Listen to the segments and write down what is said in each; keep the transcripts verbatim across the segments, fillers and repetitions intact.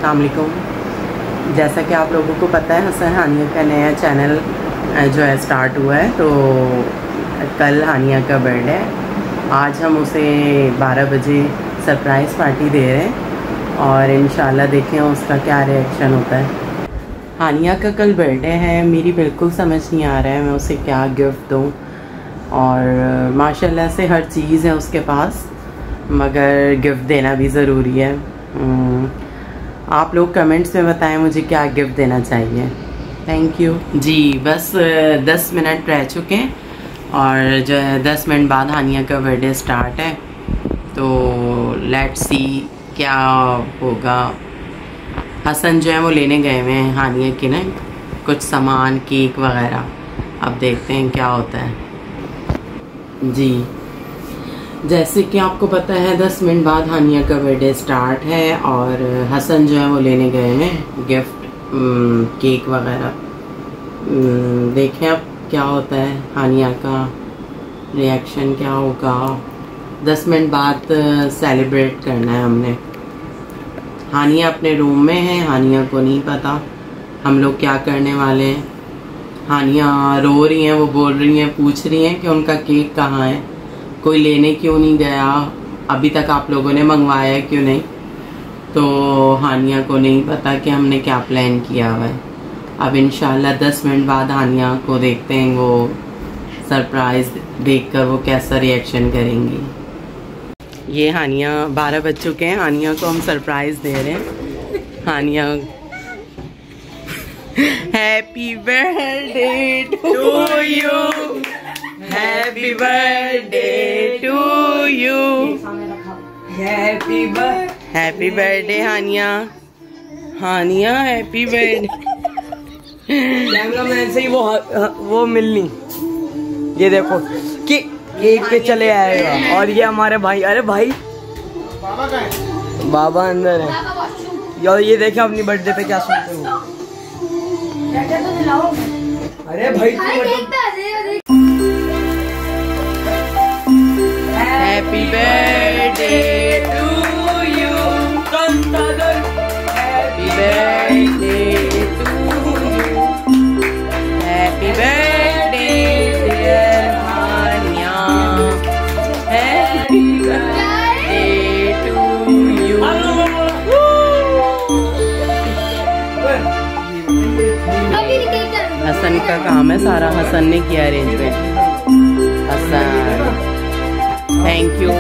अस्सलाम वालेकुम। जैसा कि आप लोगों को पता है, हसन हानिया का नया चैनल जो है स्टार्ट हुआ है। तो कल हानिया का बर्थडे है। आज हम उसे बारह बजे सरप्राइज़ पार्टी दे रहे हैं और इंशाल्लाह देखें उसका क्या रिएक्शन होता है। हानिया का कल बर्थडे है, मेरी बिल्कुल समझ नहीं आ रहा है मैं उसे क्या गिफ्ट दूँ। और माशाल्लाह से हर चीज़ है उसके पास, मगर गिफ्ट देना भी ज़रूरी है। आप लोग कमेंट्स में बताएं मुझे क्या गिफ्ट देना चाहिए। थैंक यू जी। बस दस मिनट रह चुके हैं और जो है दस मिनट बाद हानिया का बर्थडे स्टार्ट है। तो लेट्स सी क्या होगा। हसन जो है वो लेने गए हुए हैं हानिया की ना कुछ सामान, केक वगैरह। अब देखते हैं क्या होता है जी। जैसे कि आपको पता है दस मिनट बाद हानिया का बर्थडे स्टार्ट है और हसन जो है वो लेने गए हैं गिफ्ट, केक वगैरह। देखें अब क्या होता है, हानिया का रिएक्शन क्या होगा। दस मिनट बाद सेलिब्रेट करना है हमने। हानिया अपने रूम में है, हानिया को नहीं पता हम लोग क्या करने वाले हैं। हानिया रो रही हैं, वो बोल रही हैं, पूछ रही हैं कि उनका केक कहाँ है, कोई लेने क्यों नहीं गया, अभी तक आप लोगों ने मंगवाया है क्यों नहीं। तो हानिया को नहीं पता कि हमने क्या प्लान किया हुआ है। अब इंशाल्लाह दस मिनट बाद हानिया को देखते हैं, वो सरप्राइज़ देखकर वो कैसा रिएक्शन करेंगी। ये हानिया बारह बज चुके हैं, हानिया को हम सरप्राइज़ दे रहे हैं। Hania happy birthday to you, happy birthday to you, happy birthday, happy birthday Hania. Hania happy birthday. Cameraman से ही वो वो मिलनी, ये देखो कि केक पे चले आएगा। और ये हमारे भाई, अरे भाई बाबा का है, बाबा अंदर है। यार ये देखें अपनी बर्थडे पे क्या सुनते हो। अरे भाई happy birthday to you, happy birthday to you, happy birthday dear Hania, happy birthday to you. Hasan का काम है सारा, हसन ने किया अरेंजमेंट। Hasan thank you.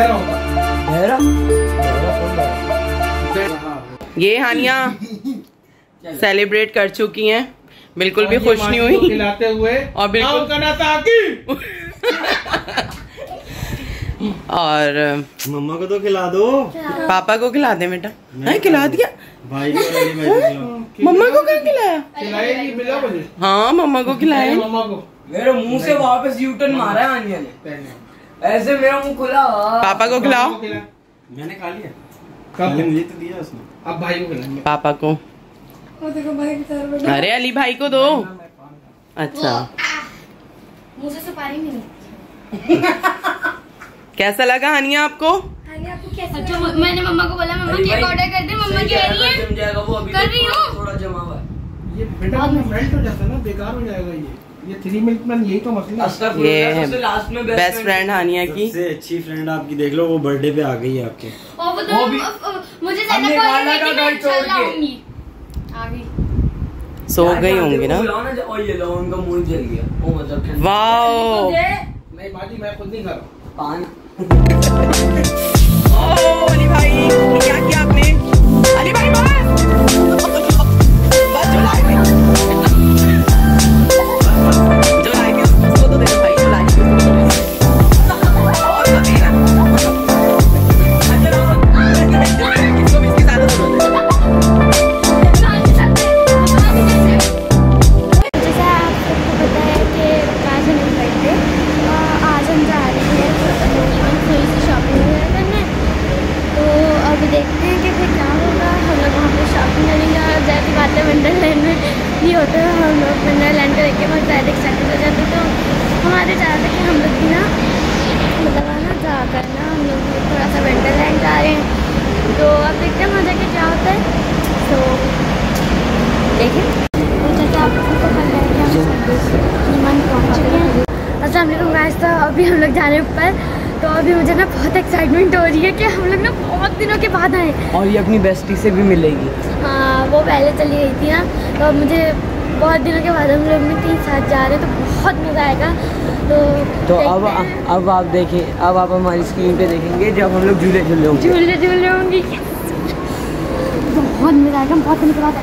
ये हानिया सेलिब्रेट कर चुकी हैं, बिल्कुल भी खुश नहीं हुई खिलाते हुए और बिल्कुल और मम्मा को तो खिला दो, पापा को खिला दे बेटा। नहीं खिला दिया भाई को, मम्मा को क्या खिलाया? खिलाया मुझे। हाँ मम्मा को खिलाया। मम्मा को मेरे मुंह से वापस यूटर्न मारा है हानिया ने, ऐसे मेरा मुंह खुला। पापा को खिलाओ। मैंने खा लिया, कब मुझे तो दिया उसने, अब भाई को खिलाएंगे। पापा को, देखो भाई, अरे अली भाई को दो। अच्छा मुंह से सुपारी मिली। कैसा लगा हानिया आपको? आपको कैसा? अच्छा मैंने मम्मा को बोला मम्मा केक ऑर्डर कर दे, मम्मा कह रही है जम जाएगा वो, अभी कर रही हूँ थोड़ा जमा हुआ है। ये बेटा मेल्ट हो जाता है ना, बेकार हो जाएगा। ये ये थ्री मिल्क मैन, यही तो मसला है। ये बेस्ट फ्रेंड हानिया की, सबसे अच्छी फ्रेंड आपकी देख लो, वो बर्थडे पे आ गई है आपके। और वो तो भी मुझे हमने खाना का घर छोड़ के आ गई, सो गई होंगी ना। और ये लो उनका मुंह जल गया, वो मतलब वाओ। नहीं बाजी मैं खुद नहीं कर रहा पान। ओ अली भाई क्या किया आपने? अली भाई बस बस जुलाई में जुलाई में उसको तो दे भाई, जुलाई में और तो दे ना। इसको भी इसकी ज़्यादा जरूरत है। जैसा आपको पता है कि आज हम बर्थडे, आज हम जा रहे हैं थोड़ी सी शॉपिंग वगैरह करने। तो अब देखते हैं कि फिर क्या होगा। हम लोग वहाँ पे शॉपिंग करेंगे और जैसी बात है वंडरलैंड में ये होता है, हम लोग वंडरलैंड को देख के बहुत ज़्यादा एक्साइटेड हो जाते। तो हमारे चाहते कि हम लोग भी ना मतलब आना जा करना हम लोग थोड़ा सा वंडरलैंड जा रहे हैं। तो अब देखते हैं वहाँ जाके क्या होता है। तो देखिए तो जैसे आप लोगों को पता है कि हम नीमन पहुँच चुके हैं। अस्सलाम वालेकुम गाइस, तो अभी हम लोग जा रहे हैं ऊपर। तो अभी मुझे ना बहुत एक्साइटमेंट हो रही है कि हम लोग ना बहुत दिनों के बाद आए और ये अपनी बेस्टी से भी मिलेगी। हाँ, वो पहले चली गई थी ना, तो अब मुझे बहुत दिनों के बाद हम लोग में तीन साथ जा रहे हैं, तो बहुत मज़ा आएगा। तो तो अब अब आप देखें, अब आप हमारी स्क्रीन पे देखेंगे जब हम लोग झूले झूले होंगे झूले झूले होंगे बहुत मज़ा आएगा। बहुत दिनों के बाद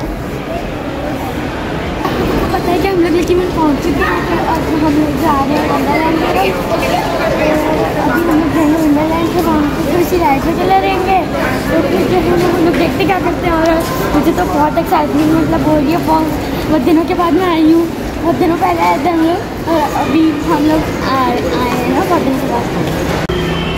पता है कि हम लोग लेकिन पहुँच चुके हैं। तो अब हम लोग जा रहे हैं वंडरलैंड की तरफ। अभी हम लोग जाएंगे वंडरलैंड से, वहाँ पर थोड़ी सी राइड वगैरह रहेंगे। तो फिर जो है हम लोग देखते क्या करते हैं। और मुझे तो बहुत एक्साइटमेंट मतलब हो रही है, बहुत बहुत दिनों के बाद मैं आई हूँ। बहुत दिनों पहले आए थे हम लोग और अभी हम लोग आए हैं ना बहुत दिनों के बाद।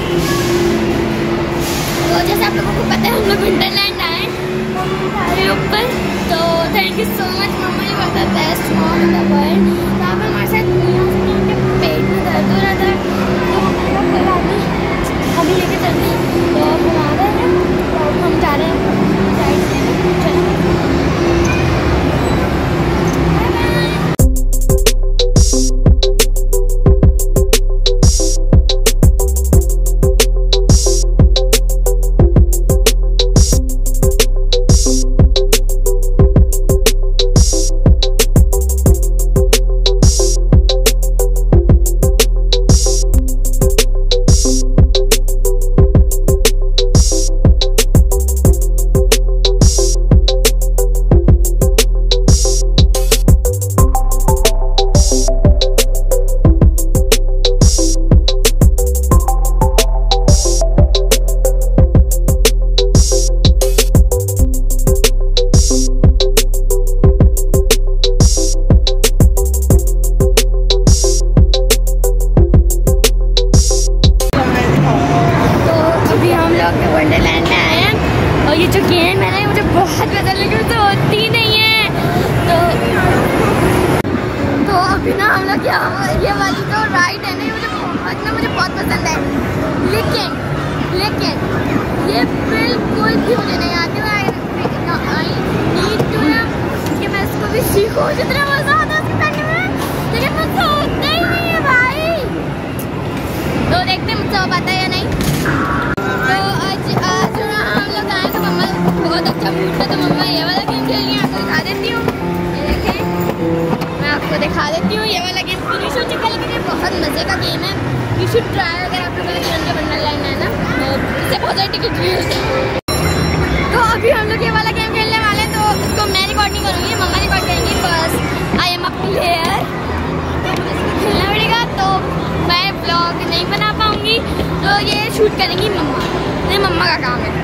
तो जैसे आप लोगों को पता है हम लोग वंडरलैंड आए हैं ऊपर। तो thank you so much mamma, you are the best mom in the world. तो आप हमारे साथ उनके पेट में दर्द हो रहा था, तो हमारे कोई बात नहीं, अभी लेके चलते हैं। तो हम आ रहे हैं, तो हम जा रहे हैं साइड से। वंडरलैंड में आए हैं और ये जो गेम है ना मुझे बहुत पसंद लगी, तो होती ही नहीं है। तो तो अभी ना हम लोग यहाँ ये वाली जो राइड है ना मुझे बहुत ना मुझे बहुत पसंद है, लेकिन लेकिन ये बिल्कुल भी मुझे नहीं आती। आई नीड टू ना कि मैं इसको भी सीखूँ, जितना मज़ा आता है उसको करने में, लेकिन मुझसे होता ही नहीं है भाई। तो देखते हैं मुझसे हो पाता है या नहीं। तो आज आज हम लोग आए तो मम्मा बहुत अच्छा मूड था, तो मम्मा ये वाला गेम खेल लिया। आपको दिखा देती हूँ, ये देखें मैं आपको दिखा देती हूँ। ये वाला गेम फिनिश हो चुका है, लेकिन ये बहुत मज़े का गेम है, यू शुड ट्राई। अगर आप लोग के वंडरलैंड है ना, तो इससे बहुत सारी टिकट भी होती है। तो अभी हम लोग ये वाला गेम खेलने वाले हैं, तो इसको मैं रिकॉर्ड नहीं करूँगी, मम्मा रिकॉर्ड करेंगी। बस आई एम अ प्लेयर, इसको खेलना पड़ेगा, तो मैं ब्लॉग नहीं बना पाऊँगी, तो ये शूट करेंगी मम्मा, ये मम्मा का काम है।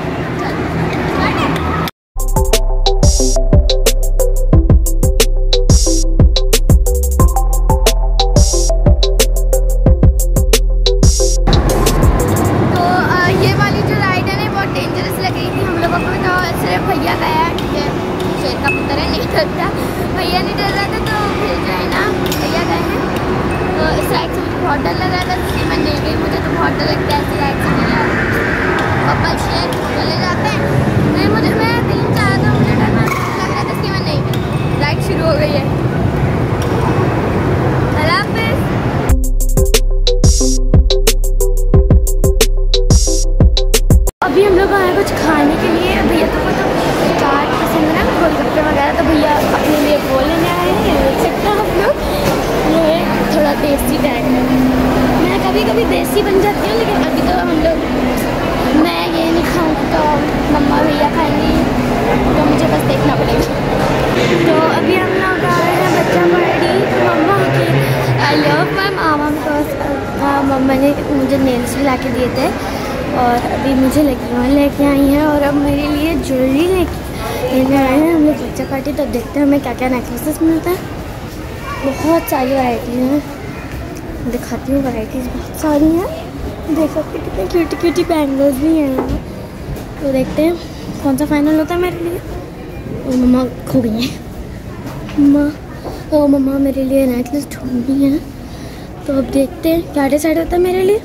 तो ये वाली जो राइड है ना बहुत डेंजरस लग रही थी हम लोगों को, तो सिर्फ भैया गया, ठीक है, शेर का पुत्र है, नहीं डरता, भैया नहीं डर रहा था, तो फिर जो है ना भैया गए हैं। तो इस राइड से मुझे बहुत डर लग रहा था, इसलिए मैं नहीं गई, मुझे तो बहुत डर लगता है ऐसी राइड से नहीं यार। पापा शेर चले जाते हैं, नहीं मुझे मैं दिल चाह था, मुझे डर लग रहा था, इसलिए मैं नहीं गई। राइड शुरू हो गई है, अल्लाह हाफ़िज़। अभी हम लोग आए कुछ खाने के लिए। भैया तो तो चाट पसंद है ना, गोलगप्पे वगैरह, तो भैया अपने लिए वो लेने आए हैं। देख सकते हैं आप लोग, ये थोड़ा देसी टाइप है। मैं कभी कभी देसी बन जाती हूँ, लेकिन अभी तो हम लोग मैं ये नहीं खाऊँगी, तो मम्मा भैया खाएंगी, तो मुझे बस देखना पड़ेगा। तो अभी हम लोग आए हैं बच्चा पार्टी मम्मा की। I love my mama, because mamma ने मुझे नेल्स भी ला के दिए थे, और अभी मुझे लगी हुई लेके आई हैं, और अब मेरे लिए ज्वेलरी लेके लेने आए हैं हम लोग बच्चा पार्टी। तो देखते हैं हमें क्या क्या नेकलेसेस मिलता है। बहुत सारी वैरायटी हैं, दिखाती हूँ, वैराइटीज़ बहुत सारी हैं। देख सकते हैं कितने क्यूटी क्यूटी बैंगल्स भी हैं। तो देखते हैं कौन सा फाइनल होता है मेरे लिए। और मम्मा खो गई हैं, मम्मा ओ मम्मा मेरे लिए नेकलेस ढूंढनी है। तो अब देखते हैं क्या डिसाइड होता है मेरे लिए।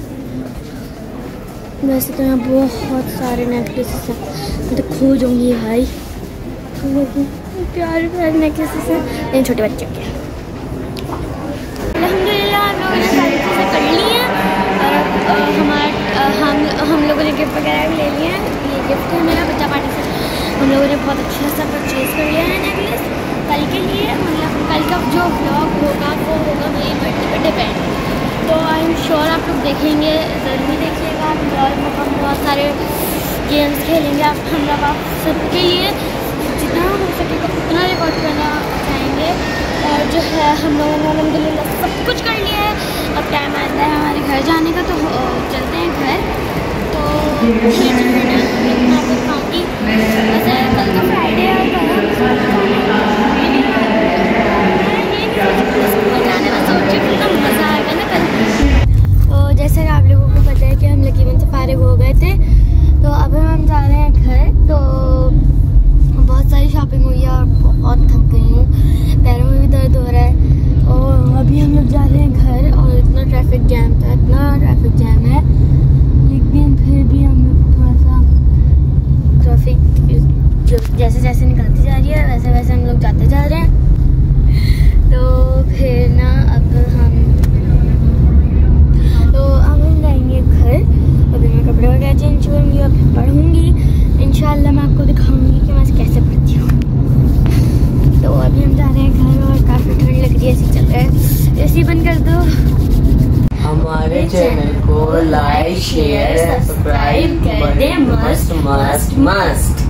वैसे तो यहाँ बहुत सारे नेकलेसेस हैं, मैं तो खो जाऊँगी भाई। प्यार करने किसी से इन छोटे बच्चों के। अल्हम्दुलिल्लाह हम लोगों ने सारी चीज़ें कर ली हैं और अब हमारा हम हम लोगों ने गिफ्ट वगैरह भी ले लिए हैं। ये गिफ्ट है मेरा बच्चा पार्टी से। हम लोगों ने बहुत अच्छा सा परचेज़ कर लिया है नेकलेस कल के लिए। मतलब कल का जो व्लॉग होगा वो होगा मेरी बर्थडे पर डिपेंड। तो आई एम श्योर आप लोग देखेंगे, ज़रूर देखिएगा। और हम बहुत सारे गेम्स खेलेंगे आप हम लोग आप सबके लिए जितना हो सकेगा उतना रिकॉर्ड करना चाहेंगे। और जो है हम लोगों ने अल्हम्दुलिल्लाह सब कुछ कर लिया है। अब टाइम आता है हमारे घर जाने का, तो चलते हैं घर। तो ठीक है मैं आपको दिखाऊँगी। वैसे कल का फ्राइडे है और कल जाने में सोच रही कितना मज़ा आएगा ना कल। तो जैसे आप लोगों को पता है कि हम लकीवन से फारिग हो गए थे, तो अब हम जा रहे हैं घर। तो बहुत सारी शॉपिंग हुई है और बहुत थक गई हूँ, पैरों में भी दर्द हो रहा है। और अभी हम लोग जा रहे हैं घर और इतना ट्रैफिक जैम था, इतना ट्रैफिक जैम है, लेकिन फिर भी हम लोग थोड़ा सा ट्रैफिक जैसे जैसे निकलती जा रही है वैसे वैसे हम लोग जाते जा रहे हैं। तो फिर ना अब हम तो अब हम जाएंगे घर। अभी मैं कपड़े वगैरह चेंज करूँगी और फिर पढ़ूँगी। इंशाल्लाह मैं आपको दिखाऊँगी कि मैं कैसे पढ़ती हूँ। तो अभी हम जा रहे हैं घर और काफ़ी ठंड लग रही है, ऐसे चल रहा है। एसी बंद कर दो। हमारे चैनल को लाइक शेयर सब्सक्राइब कर दे, मस्ट मस्ट मस्ट।